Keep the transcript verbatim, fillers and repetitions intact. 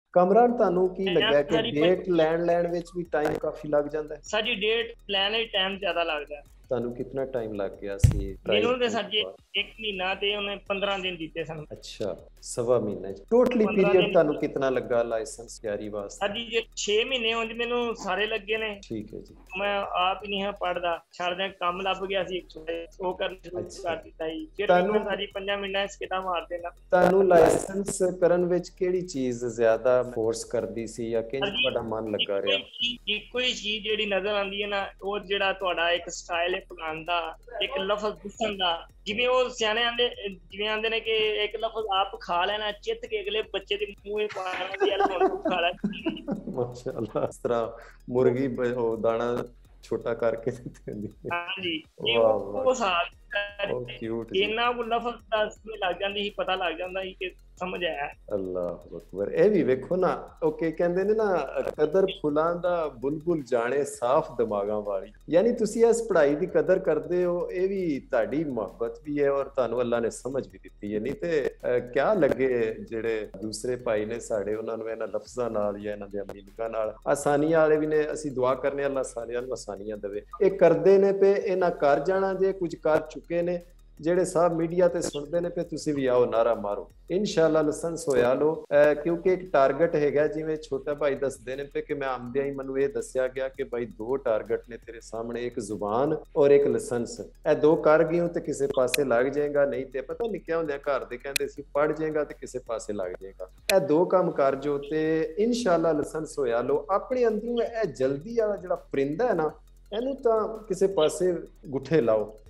ਕਮਰਾਨ ਤੁਹਾਨੂੰ ਕੀ ਮੈਂ ਲੱਗਿਆ ਕਿ ਸਾਰੀ ਡੇਟ ਲੈਣ ਲੈਣ ਵਿੱਚ ਵੀ ਟਾਈਮ ਕਾਫੀ ਲੱਗ ਜਾਂਦਾ ਹੈ? ਸਾਡੀ ਡੇਟ ਲੈਣ ਵਿੱਚ ਟਾਈਮ ਜ਼ਿਆਦਾ ਲੱਗਦਾ। ਤੁਹਾਨੂੰ ਕਿੰਨਾ ਟਾਈਮ ਲੱਗ ਗਿਆ ਸੀ ਟਰਾਈ ਮੈਨੂੰ ਤੇ ਕਰਨ ਸਰ ਤੋਂ ਜੀ ਬਾਅਦ? ਇੱਕ ਮਹੀਨਾ ਤੇ ਉਹਨੇ ਪੰਦਰਾਂ ਦਿਨ ਦਿੱਤੇ ਸਨ। ਅੱਛਾ, ਸਵਾ ਮਹੀਨਾ ਟੋਟਲੀ ਪੰਦਰਾਂ ਪੀਰੀਅਡ ਦਿਨ ਤੁਹਾਨੂੰ ਕਿੰਨਾ ਲੱਗਾ ਲਾਇਸੈਂਸ ਤਿਆਰੀ ਵਾਸਤੇ? ਸਰ ਜੀ ਜੇ ਛੇ ਮਹੀਨੇ ਉਂਝ ਮੈਨੂੰ ਸਾਰੇ ਲੱਗੇ ਨੇ। ਠੀਕ ਹੈ ਜੀ। ਮੈਂ ਆਪ ਹੀ ਨਹੀਂ ਹਾਂ ਪੜ੍ਹਦਾ, ਛੱਡਦਿਆਂ ਕੰਮ ਲੱਭ ਗਿਆ ਸੀ ਉਹ ਕਰਨ ਸ਼ੁਰੂ ਅੱਛਾ, ਕਰ ਦਿੱਤਾ ਜੀ। ਫਿਰ ਵੀ ਮੈਂ ਤੁਹਾਨੂੰ ਸਾਰੀ ਪੰਜਾਂ ਮਿੰਟਾਂ 'ਚ ਕਿੱਦਾਂ ਮਾਰ ਦੇਣਾ। ਤੁਹਾਨੂੰ ਲਾਇਸੈਂਸ ਕਰਨ ਵਿੱਚ ਕਿਹੜੀ ਚੀਜ਼ ਜ਼ਿਆਦਾ ਫੋਰਸ ਕਰਦੀ ਸੀ ਜਾਂ ਕਿੰਝ ਸਰ ਜੀ ਤੁਹਾਡਾ ਮਨ ਲੱਗਾ ਇੱਕੋ ਰਿਹਾ? ਹੀ ਚੀਜ਼ ਇੱਕੋ ਹੀ ਚੀਜ਼ ਜਿਹੜੀ ਨਜ਼ਰ ਆਉਂਦੀ ਹੈ ਨਾ, ਉਹ ਜਿਹੜਾ ਤੁਹਾਡਾ ਇੱਕ ਸਟਾਈਲ ਹੈ ਪੜ੍ਹਾਉਣ ਦਾ, ਇੱਕ ਲਫ਼ਜ਼ ਦੱਸਣ ਦਾ। ਜਿਵੇਂ ਉਹ ਸਿਆਣੇ ਆਂਦੇ ਜਿਵੇਂ ਆਂਦੇ ਨੇ ਕਿ ਇੱਕ ਲਫ਼ਜ਼ ਆਪ ਖਾ ਲੈਣਾ, ਚਿੱਤ ਕੇ ਅਗਲੇ ਬੱਚੇ ਦੇ ਮੂੰਹੇ ਪਾਣਾ ਵੀ ਯਾਰ ਹੁਣ ਤੂੰ ਖਾ ਲੈ। ਮਾਸ਼ਾਅੱਲਾ, ਇਸ ਤਰ੍ਹਾਂ ਮੁਰਗੀ ਉਹ ਦਾਣਾ ਛੋਟਾ ਕਰਕੇ ਦਿੰਦੀ ਹੈ। ਹਾਂਜੀ, ਇਹ ਵਾਹ ਉਹ ਵਾਹ, ਉਹ ਸਾਲ ਉਹ ਕਿਊਟ ਜੀ। ਇੰਨਾ ਕੁ ਲਫ਼ਜ਼ ਦੱਸਣੇ ਲੱਗ ਜਾਂਦੀ ਸੀ, ਪਤਾ ਲੱਗ ਜਾਂਦਾ ਸੀ ਕਿ ਸਮਝ ਆਇਆ। ਅੱਲਾਹੁ ਅਕਬਰ। ਇਹ ਵੀ ਵੇਖੋ ਨਾ, ਉਹ ਕੀ ਕਹਿੰਦੇ ਨੇ ਨਾ, ਕਦਰ ਫੁੱਲਾਂ ਦਾ ਬੁਲਬੁਲ ਜਾਣੇ ਸਾਫ਼ ਦਿਮਾਗਾਂ ਵਾਲੀ। ਯਾਨੀ ਤੁਸੀਂ ਇਸ ਪੜ੍ਹਾਈ ਦੀ ਕਦਰ ਕਰਦੇ ਹੋ, ਇਹ ਵੀ ਤੁਹਾਡੀ ਮੁਹੱਬਤ ਵੀ ਹੈ ਔਰ ਤੁਹਾਨੂੰ ਅੱਲਾ ਨੇ ਸਮਝ ਵੀ ਦਿੱਤੀ ਹੈ। ਨਹੀਂ ਤੇ ਕਿਆ ਲੱਗੇ ਜਿਹੜੇ ਦੂਸਰੇ ਭਾਈ ਨੇ ਸਾਡੇ, ਉਹਨਾਂ ਨੂੰ ਇਹਨਾਂ ਲਫ਼ਜ਼ਾਂ ਨਾਲ ਜਾਂ ਇਹਨਾਂ ਦੇ ਮੀਨਿੰਗਾਂ ਨਾਲ। ਆਸਾਨੀਆਂ ਵਾਲੇ ਵੀ ਨੇ, ਅਸੀਂ ਦੁਆ ਕਰਨੇ ਅੱਲਾ ਸਾਰਿਆਂ ਨੂੰ ਆਸਾਨੀਆਂ ਦੇਵੇ। ਇਹ ਕਰਦੇ ਨੇ ਪਏ, ਇਹਨਾਂ ਕਰ ਜਾਣਾ ਜੇ, ਕੁਝ ਕਰ ਚੁੱਕੇ ਨੇ। ਜਿਹੜੇ ਸਾਹਿਬ ਮੀਡੀਆ ਤੇ ਸੁਣਦੇ ਨੇ ਪਏ, ਤੁਸੀਂ ਵੀ ਆਓ ਨਾਰਾ ਮਾਰੋ, ਇਨਸ਼ਾਅੱਲਾ ਲਾਇਸੈਂਸ ਹੋਇਆ ਲੋ। ਕਿਉਂਕਿ ਇੱਕ ਟਾਰਗੇਟ ਹੈਗਾ, ਜਿਵੇਂ ਛੋਟਾ ਭਾਈ ਦੱਸਦੇ ਨੇ ਪਏ ਕਿ ਮੈਂ ਆਉਂਦਿਆਂ ਹੀ ਮੈਨੂੰ ਇਹ ਦੱਸਿਆ ਗਿਆ ਕਿ ਭਾਈ ਦੋ ਟਾਰਗੇਟ ਨੇ ਤੇਰੇ ਸਾਹਮਣੇ, ਇੱਕ ਜ਼ੁਬਾਨ ਔਰ ਇੱਕ ਲਾਇਸੈਂਸ। ਇਹ ਦੋ ਕਰ ਗਈ ਤੇ ਕਿਸੇ ਪਾਸੇ ਲੱਗ ਜਾਏਗਾ, ਨਹੀਂ ਤੇ ਪਤਾ ਨਹੀਂ ਕਿਆ ਹੁੰਦਾ, ਘਰ ਦੇ ਕਹਿੰਦੇ ਸੀ ਪੜ ਜਾਏਗਾ ਤੇ ਕਿਸੇ ਪਾਸੇ ਲੱਗ ਜਾਏਗਾ। ਇਹ ਦੋ ਕੰਮ ਕਰ ਜੋ ਤੇ ਇਨਸ਼ਾਅੱਲਾ ਲਾਇਸੈਂਸ ਹੋਇਆ ਲੋ। ਆਪਣੇ ਅੰਦਰੋਂ ਇਹ ਜਲਦੀ ਵਾਲਾ ਜਿਹੜਾ ਪਰਿੰਦਾ ਹੈ ਨਾ, ਇਹਨੂੰ ਤਾਂ ਕਿਸੇ ਪਾਸੇ ਗੁੱਠੇ ਲਾਓ।